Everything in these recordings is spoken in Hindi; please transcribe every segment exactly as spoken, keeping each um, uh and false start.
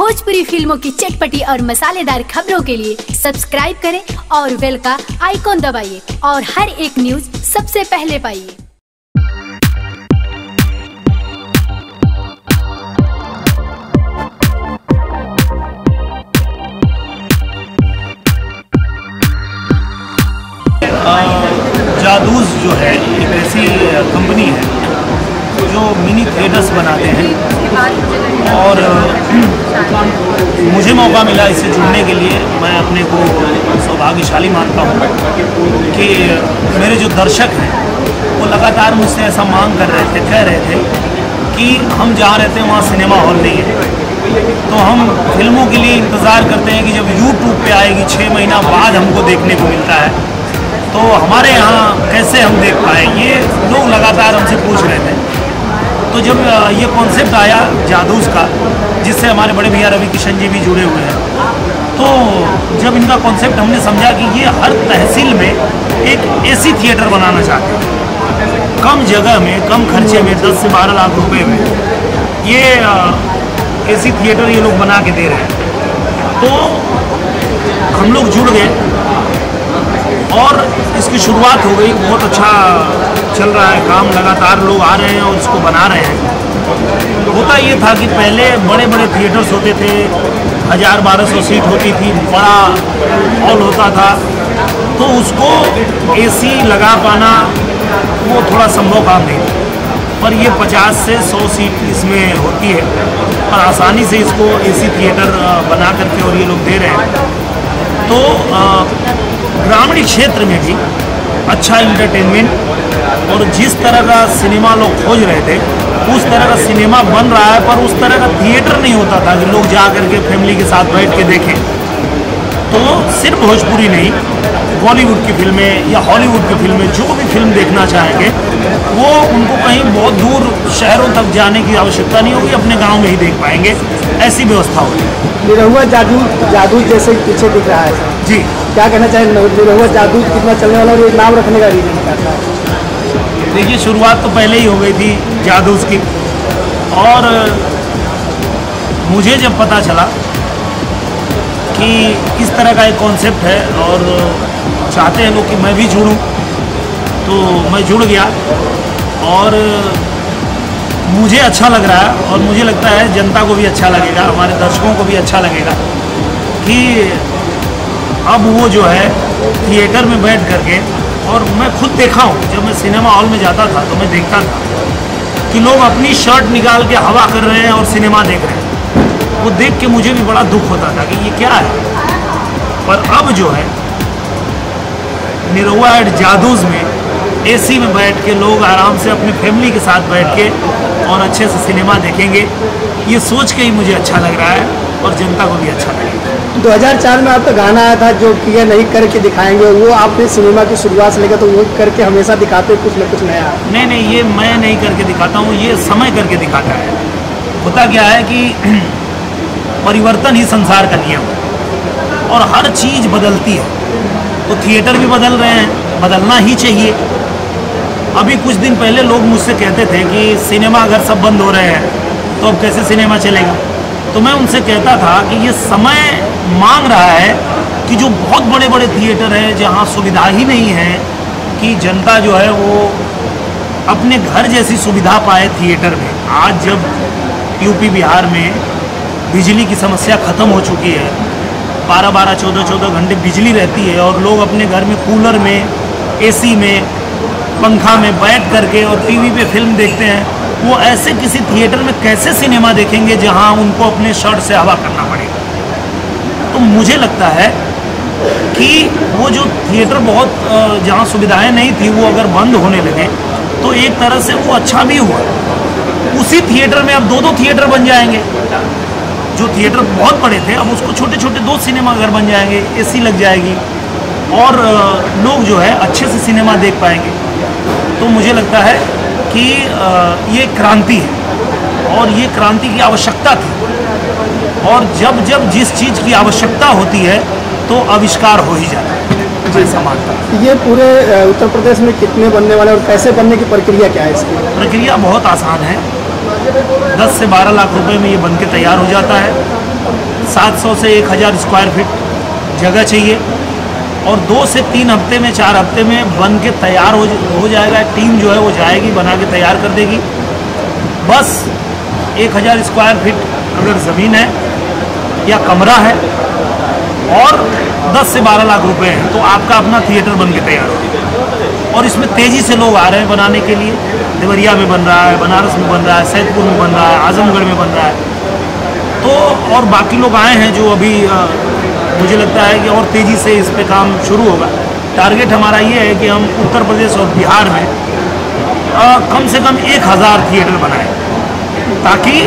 भोजपुरी फिल्मों की चटपटी और मसालेदार खबरों के लिए सब्सक्राइब करें और बेल का आइकॉन दबाइए और हर एक न्यूज सबसे पहले पाइए। जादूज जो है एक ऐसी कंपनी है जो मिनी थिएटर्स बनाते हैं और मुझे मौका मिला इससे जुड़ने के लिए। मैं अपने को सौभाग्यशाली मानता हूँ कि मेरे जो दर्शक हैं वो लगातार मुझसे ऐसा मांग कर रहे थे, कह रहे थे कि हम जहाँ रहते हैं वहाँ सिनेमा हॉल नहीं है, तो हम फिल्मों के लिए इंतज़ार करते हैं कि जब यूट्यूब पे आएगी छः महीना बाद हमको देखने को मिलता है, तो हमारे यहाँ कैसे हम देख पाए। ये लोग लगातार हमसे पूछ रहे थे। तो जब ये कॉन्सेप्ट आया जादूज का, जिससे हमारे बड़े भैया रवि किशन जी भी जुड़े हुए हैं, तो जब इनका कॉन्सेप्ट हमने समझा कि ये हर तहसील में एक एसी थिएटर बनाना चाहते हैं, कम जगह में कम खर्चे में दस से बारह लाख रुपए में ये एसी थिएटर ये लोग बना के दे रहे हैं। तो हम लोग जुड़ गए और इसकी शुरुआत हो गई। बहुत अच्छा चल रहा है काम, लगातार लोग आ रहे हैं और इसको बना रहे हैं। होता ये था कि पहले बड़े बड़े थिएटर्स होते थे, हज़ार बारह सौ सीट होती थी, बड़ा हॉल होता था, तो उसको एसी लगा पाना वो थोड़ा संभव काम नहीं था। पर ये पचास से सौ सीट इसमें होती है और आसानी से इसको एसी थिएटर बना करके और ये लोग दे रहे हैं। तो ग्रामीण क्षेत्र में भी अच्छा इंटरटेनमेंट और जिस तरह का सिनेमा लोग खोज रहे थे उस तरह का सिनेमा बन रहा है, पर उस तरह का थिएटर नहीं होता था कि लोग जा करके फैमिली के साथ बैठ के देखें। तो सिर्फ भोजपुरी नहीं, बॉलीवुड की फिल्में या हॉलीवुड की फिल्में, जो भी फिल्म देखना चाहेंगे वो उनको कहीं बहुत दूर शहरों तक जाने की आवश्यकता नहीं होगी, अपने गाँव में ही देख पाएंगे। ऐसी व्यवस्था होगी। निरहुआ जादू जादू जैसे पीछे दिख रहा है जी, क्या कहना चाहिए? निरहुआ जादू कितना चलने वाला और ये नाम रखने का रीजन क्या था? देखिए, शुरुआत तो पहले ही हो गई थी जादूज की, और मुझे जब पता चला कि इस तरह का एक कॉन्सेप्ट है और चाहते हैं लोग कि मैं भी जुड़ूं, तो मैं जुड़ गया और मुझे अच्छा लग रहा है और मुझे लगता है जनता को भी अच्छा लगेगा, हमारे दर्शकों को भी अच्छा लगेगा कि अब वो जो है थिएटर में बैठ करके, और मैं खुद देखा हूँ, जब मैं सिनेमा हॉल में जाता था तो मैं देखता था कि लोग अपनी शर्ट निकाल के हवा कर रहे हैं और सिनेमा देख रहे हैं। वो देख के मुझे भी बड़ा दुख होता था कि ये क्या है। पर अब जो है निरहुआ एट जादूज में एसी में बैठ के लोग आराम से अपनी फैमिली के साथ बैठ के और अच्छे से सिनेमा देखेंगे, ये सोच के ही मुझे अच्छा लग रहा है और जनता को भी अच्छा लगेगा। दो हज़ार चार में आपका गाना आया था जो कि ये नहीं करके दिखाएंगे, वो आपने सिनेमा की शुरुआत से लेकर तो वो करके हमेशा दिखाते कुछ न कुछ नया। नहीं नहीं, ये मैं नहीं करके दिखाता हूँ, ये समय करके दिखाता है। होता क्या है कि परिवर्तन ही संसार का नियम है और हर चीज़ बदलती है, तो थिएटर भी बदल रहे हैं, बदलना ही चाहिए। अभी कुछ दिन पहले लोग मुझसे कहते थे कि सिनेमा घर सब बंद हो रहे हैं, तो अब कैसे सिनेमा चलेगा। तो मैं उनसे कहता था कि ये समय मांग रहा है कि जो बहुत बड़े बड़े थिएटर हैं जहाँ सुविधा ही नहीं है कि जनता जो है वो अपने घर जैसी सुविधा पाए थिएटर में। आज जब यूपी बिहार में बिजली की समस्या ख़त्म हो चुकी है, बारह बारह चौदह चौदह घंटे बिजली रहती है और लोग अपने घर में कूलर में, एसी में, पंखा में बैठ करके और टीवी पे फिल्म देखते हैं, वो ऐसे किसी थिएटर में कैसे सिनेमा देखेंगे जहां उनको अपने शर्ट से हवा करना पड़ेगा। तो मुझे लगता है कि वो जो थिएटर बहुत जहां सुविधाएं नहीं थी वो अगर बंद होने लगे तो एक तरह से वो अच्छा भी हुआ। उसी थिएटर में अब दो दो थिएटर बन जाएंगे, जो थिएटर बहुत बड़े थे अब उसको छोटे छोटे दो सिनेमा घर बन जाएंगे, एसी लग जाएगी और लोग जो है अच्छे से सिनेमा देख पाएंगे। तो मुझे लगता है कि ये क्रांति है और ये क्रांति की आवश्यकता थी, और जब जब जिस चीज़ की आवश्यकता होती है तो आविष्कार हो ही जाता है। जी, मानता है। ये पूरे उत्तर प्रदेश में कितने बनने वाले और कैसे बनने की प्रक्रिया क्या है इसकी? प्रक्रिया बहुत आसान है, दस से बारह लाख रुपए में ये बन के तैयार हो जाता है सात सौ से एक हज़ार स्क्वायर फीट जगह चाहिए और दो से तीन हफ्ते में, चार हफ्ते में बन के तैयार हो हो जाएगा। टीम जो है वो जाएगी, बना के तैयार कर देगी। बस एक हज़ार स्क्वायर फीट अगर ज़मीन है या कमरा है और दस से बारह लाख रुपए हैं तो आपका अपना थिएटर बन के तैयार हो। और इसमें तेज़ी से लोग आ रहे हैं बनाने के लिए। देवरिया में बन रहा है, बनारस में बन रहा है, सैदपुर में बन रहा है, आजमगढ़ में बन रहा है। तो और बाकी लोग आए हैं जो अभी आ, मुझे लगता है कि और तेज़ी से इस पे काम शुरू होगा। टारगेट हमारा ये है कि हम उत्तर प्रदेश और बिहार में आ, कम से कम एक हज़ार थिएटर बनाएं, ताकि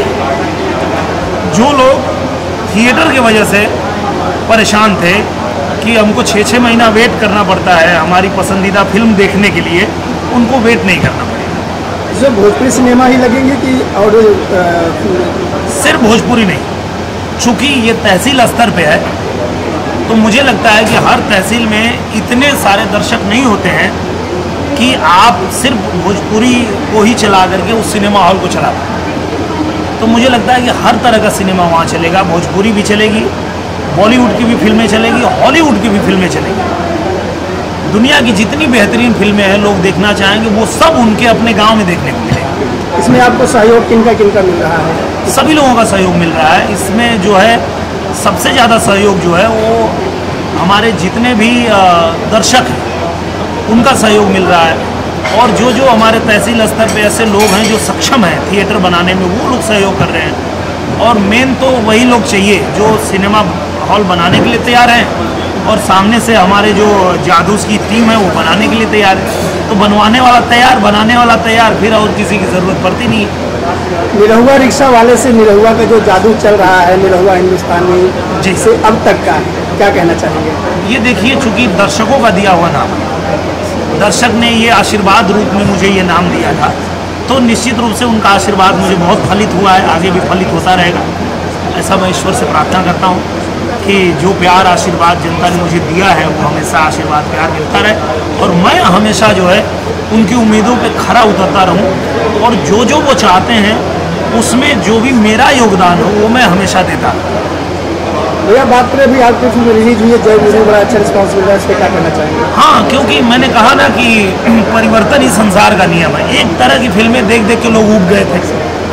जो लोग थिएटर की वजह से परेशान थे कि हमको छः छः महीना वेट करना पड़ता है हमारी पसंदीदा फिल्म देखने के लिए, उनको वेट नहीं करना पड़ेगा। जो भोजपुरी सिनेमा ही लगेंगे कि और आ, सिर्फ भोजपुरी नहीं, चूँकि ये तहसील स्तर पे है तो मुझे लगता है कि हर तहसील में इतने सारे दर्शक नहीं होते हैं कि आप सिर्फ भोजपुरी को ही चला करके उस सिनेमा हॉल को चला पाए। तो मुझे लगता है कि हर तरह का सिनेमा वहाँ चलेगा। भोजपुरी भी चलेगी, बॉलीवुड की भी फिल्में चलेगी, हॉलीवुड की भी फिल्में चलेगी। दुनिया की जितनी बेहतरीन फिल्में हैं लोग देखना चाहेंगे वो सब उनके अपने गांव में देखने को मिलेगी। इसमें आपको सहयोग किनका किनका मिल रहा है? सभी लोगों का सहयोग मिल रहा है। इसमें जो है सबसे ज़्यादा सहयोग जो है वो हमारे जितने भी दर्शक हैं उनका सहयोग मिल रहा है। और जो जो हमारे तहसील स्तर पे ऐसे लोग हैं जो सक्षम हैं थिएटर बनाने में, वो लोग सहयोग कर रहे हैं। और मेन तो वही लोग चाहिए जो सिनेमा हॉल बनाने के लिए तैयार हैं और सामने से हमारे जो जादूस की टीम है वो बनाने के लिए तैयार है। तो बनवाने वाला तैयार, बनाने वाला तैयार, फिर और किसी की ज़रूरत पड़ती नहीं है। निरहुआ रिक्शा वाले से निरहुआ का जो जादू चल रहा है, निरहुआ हिंदुस्तान में जी से अब तक का, क्या कहना चाहेंगे? ये देखिए, चूँकि दर्शकों का दिया हुआ नाम, दर्शक ने ये आशीर्वाद रूप में मुझे ये नाम दिया था, तो निश्चित रूप से उनका आशीर्वाद मुझे बहुत फलित हुआ है, आगे भी फलित होता रहेगा। ऐसा मैं ईश्वर से प्रार्थना करता हूँ कि जो प्यार आशीर्वाद जनता ने मुझे दिया है वो हमेशा आशीर्वाद प्यार मिलता रहे और मैं हमेशा जो है उनकी उम्मीदों पे खरा उतरता रहूं और जो जो वो चाहते हैं उसमें जो भी मेरा योगदान हो वो मैं हमेशा देता हूँ। भैया बात करें, अभी आपकी फिल्म रिलीज हुई है जय वीरू, बड़ा अच्छा रिस्पॉन्स मिल रहा है, इस पर क्या कहना चाहेंगे? हाँ, क्योंकि मैंने कहा ना कि परिवर्तन ही संसार का नियम है। एक तरह की फिल्में देख देख के लोग ऊब गए थे,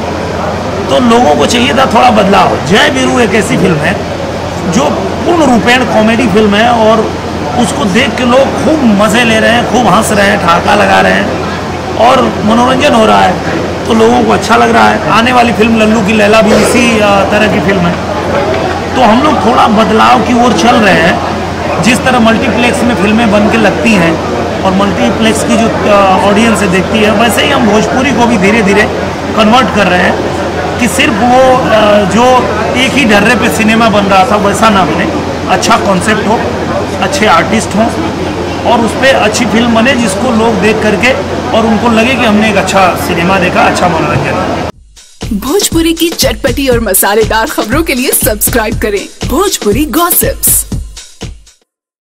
तो लोगों को चाहिए था थोड़ा बदलाव। जय वीरू एक ऐसी फिल्म है जो पूर्ण रूपेण कॉमेडी फिल्म है और उसको देख के लोग खूब मज़े ले रहे हैं, खूब हंस रहे हैं, ठहाका लगा रहे हैं और मनोरंजन हो रहा है, तो लोगों को अच्छा लग रहा है। आने वाली फिल्म लल्लू की लैला भी इसी तरह की फिल्म है। तो हम लोग थोड़ा बदलाव की ओर चल रहे हैं। जिस तरह मल्टीप्लेक्स में फिल्में बन के लगती हैं और मल्टीप्लेक्स की जो ऑडियंस है देखती है, वैसे ही हम भोजपुरी को भी धीरे धीरे कन्वर्ट कर रहे हैं कि सिर्फ वो जो एक ही ढर्रे पे सिनेमा बन रहा था वैसा ना बने। अच्छा कॉन्सेप्ट हो, अच्छे आर्टिस्ट हों और उस पर अच्छी फिल्म बने जिसको लोग देख करके और उनको लगे कि हमने एक अच्छा सिनेमा देखा, अच्छा मनोरंजन। भोजपुरी की चटपटी और मसालेदार खबरों के लिए सब्सक्राइब करें भोजपुरी गॉसिप्स।